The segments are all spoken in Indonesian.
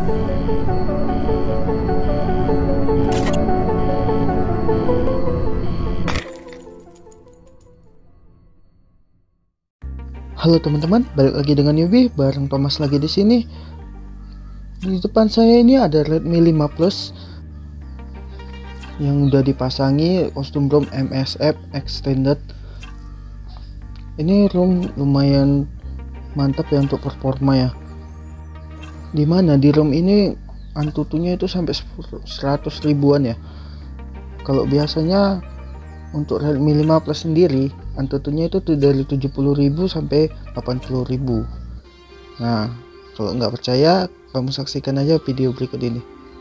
Halo teman-teman, balik lagi dengan Yubi, bareng Thomas lagi di sini. Di depan saya ini ada Redmi 5 Plus yang udah dipasangi kostum ROM MSF Extended. Ini ROM lumayan mantap ya untuk performa ya. Dimana di ROM ini Antutunya itu sampai 100 ribuan ya. Kalau biasanya untuk Redmi 5 Plus sendiri Antutunya itu dari 70.000 sampai 80.000. Nah, kalau nggak percaya, kamu saksikan aja video berikut ini.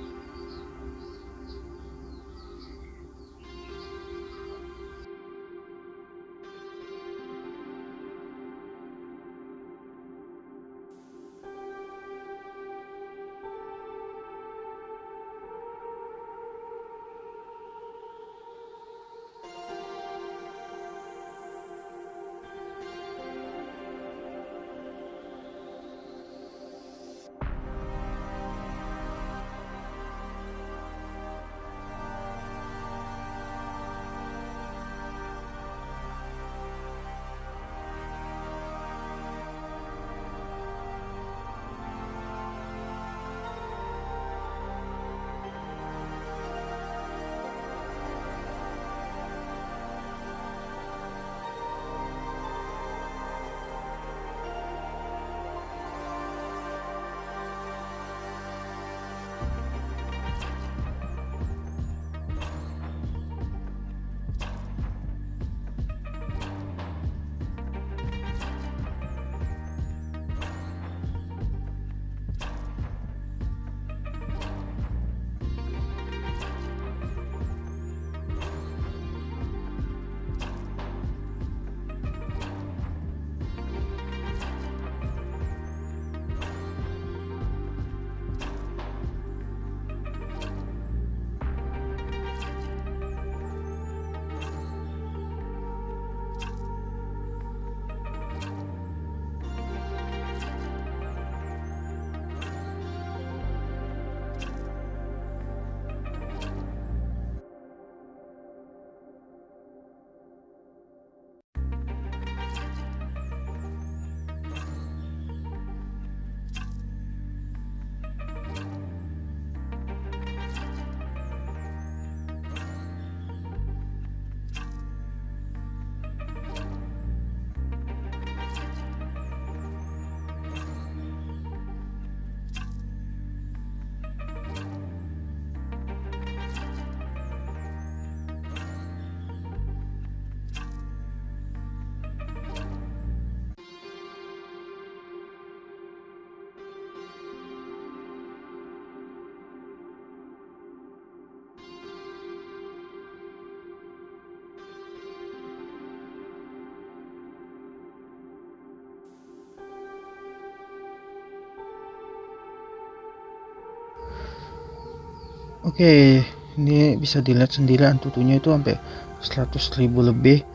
Oke, ini bisa dilihat sendiri Antutunya itu sampai 100.000 lebih.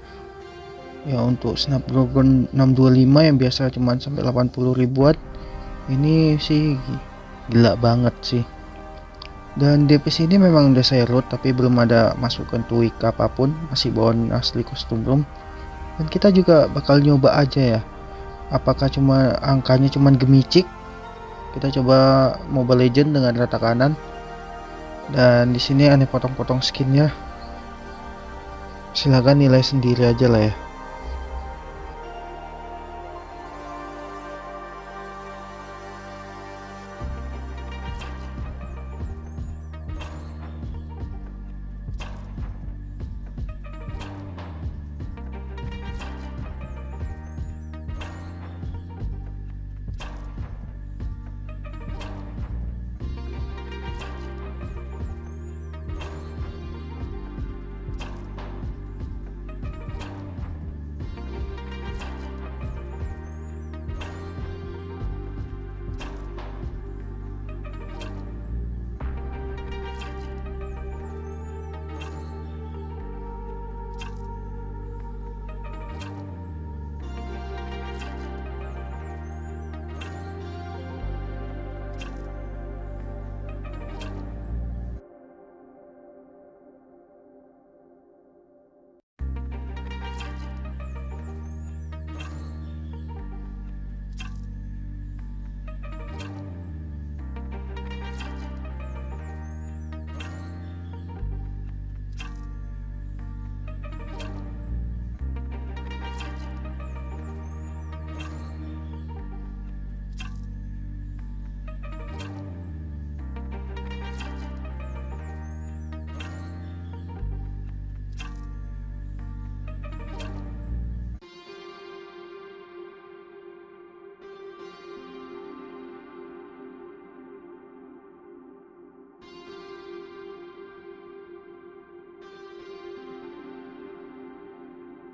Ya untuk Snapdragon 625 yang biasa cuman sampai 80 ribuan, ini sih gila banget sih. Dan DPS ini memang udah saya load tapi belum ada masukkan tweak apapun, masih bawaan asli kostum ROM. Dan kita juga bakal nyoba aja ya, apakah cuma angkanya cuman gemicik. Kita coba Mobile Legend dengan rata kanan. Dan di sini ada potong-potong skinnya. Silahkan nilai sendiri aja lah ya.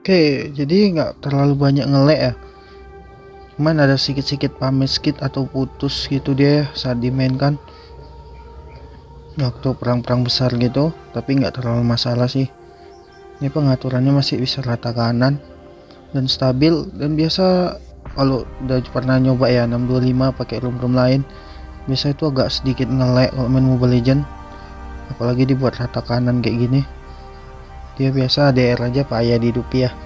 Oke, jadi nggak terlalu banyak ngelek ya. Cuman ada sedikit-sedikit pamit skit atau putus gitu dia saat dimainkan waktu perang-perang besar gitu, tapi nggak terlalu masalah sih. Ini pengaturannya masih bisa rata kanan dan stabil, dan biasa kalau udah pernah nyoba ya 625 pakai room lain, biasa itu agak sedikit ngelek kalau main Mobile Legend, apalagi dibuat rata kanan kayak gini. Dia biasa ADR aja payah dihidupi ya.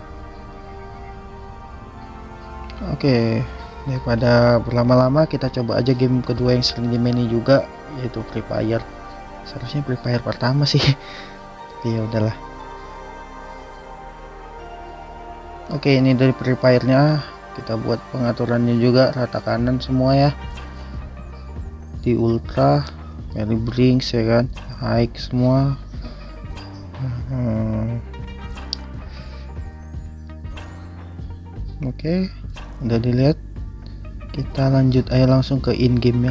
Oke, daripada berlama-lama kita coba aja game kedua yang sering dimaini juga, yaitu Free Fire. Seharusnya Free Fire pertama sih. Tapi ya udahlah. Oke, ini dari Free Fire-nya kita buat pengaturannya juga rata kanan semua ya. Di ultra, Mary Brinks ya kan, high semua. Oke, udah dilihat. Kita lanjut aja langsung ke in game ya.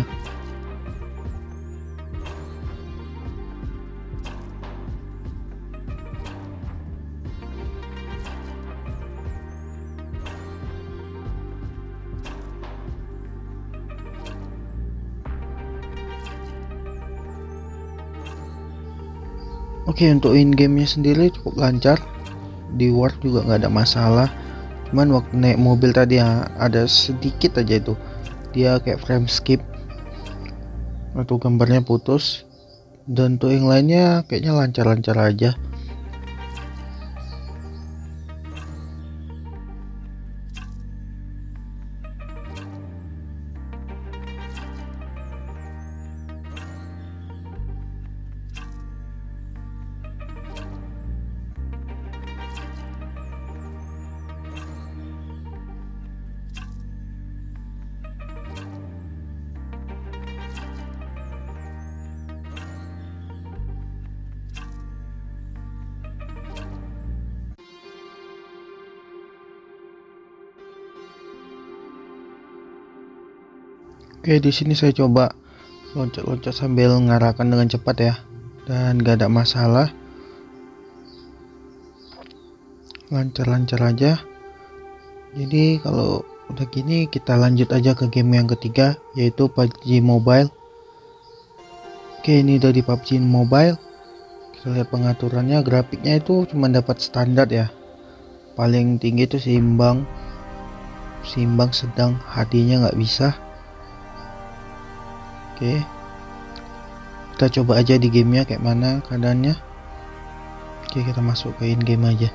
Oke, untuk in gamenya sendiri cukup lancar, di Word juga nggak ada masalah. Cuman waktu naik mobil tadi ya, ada sedikit aja itu dia kayak frame skip atau gambarnya putus, dan untuk yang lainnya kayaknya lancar-lancar aja. Oke, di sini saya coba loncat-loncat sambil mengarahkan dengan cepat ya, dan gak ada masalah, lancar-lancar aja. Jadi kalau udah gini kita lanjut aja ke game yang ketiga, yaitu PUBG Mobile. Oke, ini udah di PUBG Mobile. Kita lihat pengaturannya, grafiknya itu cuma dapat standar ya, paling tinggi itu seimbang sedang, HD-nya nggak bisa. Oke, kita coba aja di gamenya kayak mana keadaannya. Oke, kita masuk ke in game aja.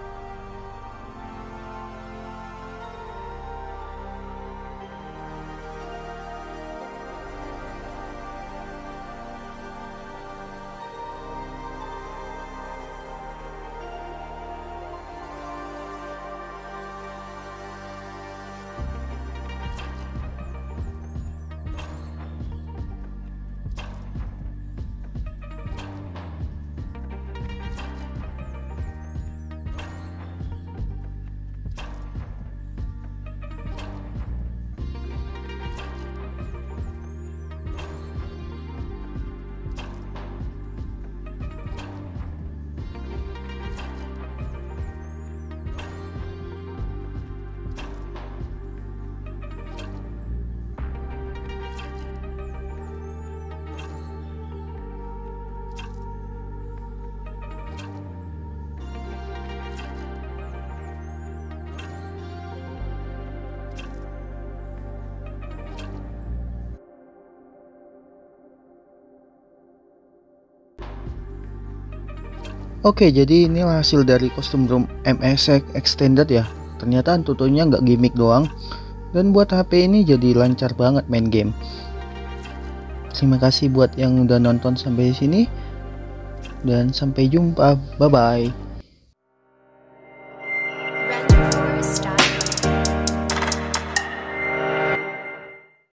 Oke, jadi ini hasil dari kostum room MS extended ya. Ternyata tutunya nggak gimmick doang, dan buat HP ini jadi lancar banget main game. Terima kasih buat yang udah nonton sampai sini, dan sampai jumpa. Bye bye.